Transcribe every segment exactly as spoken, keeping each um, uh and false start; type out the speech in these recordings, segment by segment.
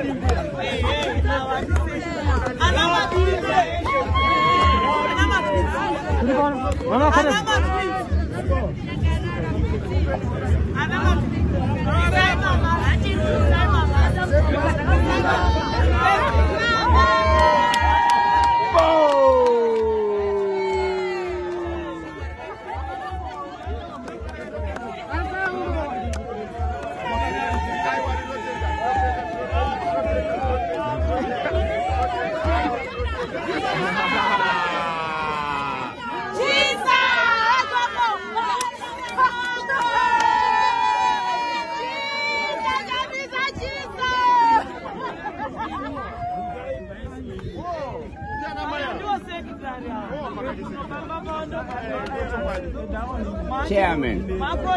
Chairman.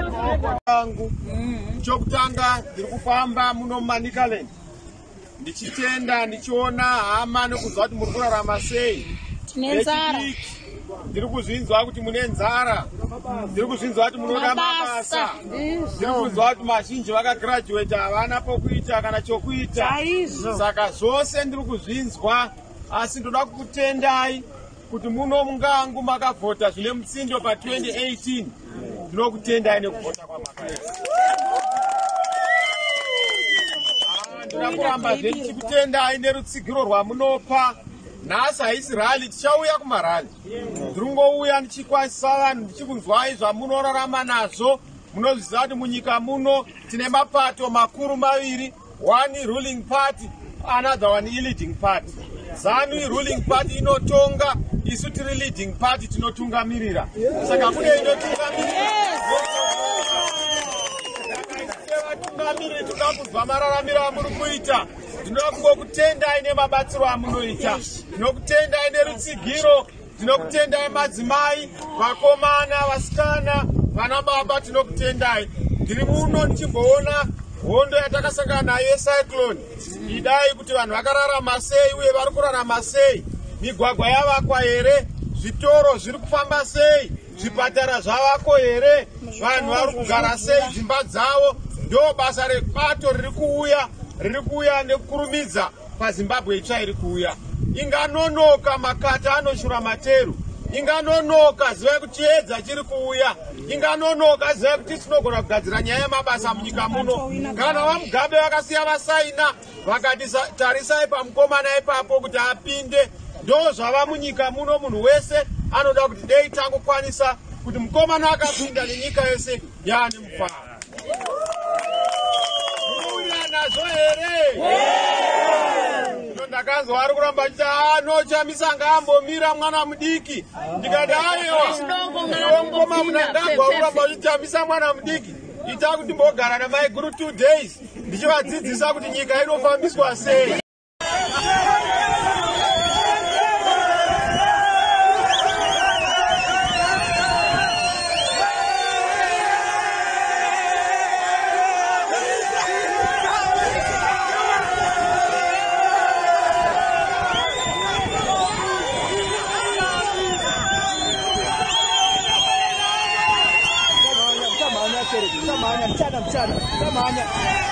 Chokutanga ndiri kufamba muno muManicaland. Ndichitenda ndichiona hama nokuzwa kuti muri kurarama sei. Tine nzara. Ndiri kuzvinzwa kuti mune nzara. Ndiri kuzvinzwa kuti munoda mabasa. Ndiri kuzwa kuti mazhinji vakagraduate havana pokuita kana chokuita. Saka zvose ndiri kuzvinzwa, asi ndoda kukutendai kuti muno mungangu makavhota zvine mutsindo pa twenty eighteen. Ndinokutendai nekuvhota kwamakaita. Ndinoda kuramba zve ndichikutendai nerutsigiro rwamunopa. Nhasi haisi rally, tichauya kumarally. Ndiri kungouya ndichikwanisa vanhu ndichikunzwai zvamunorarama nazvo. Munozviziva kuti munyika muno tine mapato makuru maviri. One ruling party, another one leading party. ZANU ruling party inotonga, isu tiri leading party tinotungamirira. Saka kune inotungamirira. Vatungamiriri toda kuzwa mararamiro amuri kuita. Ndinoda kungokutendai nemabatsiro amunoita. Ndinokutendai nerutsigiro. Ndinokutendai madzimai, vakomana, vasikana, vana baba, tinokutendai. Ndiri muno ndichimboona hondo yatakasangana nayo yecyclone. Idai kuti vanhu vakararama sei uye vari kurarama sei. Migwagwa yavakwa here? Zvitoro zviri kufamba sei? Zvipatara zvavako here? Vanhu vari kugara sei dzimba dzavo? Ndo basa rebato riri kuuya, riri kuuya nekukurumidza paZimbabwe itsva iri kuuya. Inganonoka makata anoshura materu. Inganonoka ziva kuti chiedza chiri kuuya. Inganonoka ziva kuti tinogona kugadzira nyaya yemabasa munyika muno. Kana vaMugabe vakasiya vasaina vakati tarisai pamukomana ipapo kuti apinde, ndo zvava munyika muno. Munhu wese anoda kuti dei tangokwanisa kuti mukomana akapinda nenyika yose yaane mufaro. Uya nazo here? Ndakanzwa ari kuramba achiti anochamisa ngaambomira mwana mudiki. Ndikati aiwa ngoma munangagwa kuramba achichamisa mwana mudiki. Ita kuti mbogara namai guru two days ndichivadzidzisa kuti nyika inofambiswa sei. Mchana mchana mchana mchana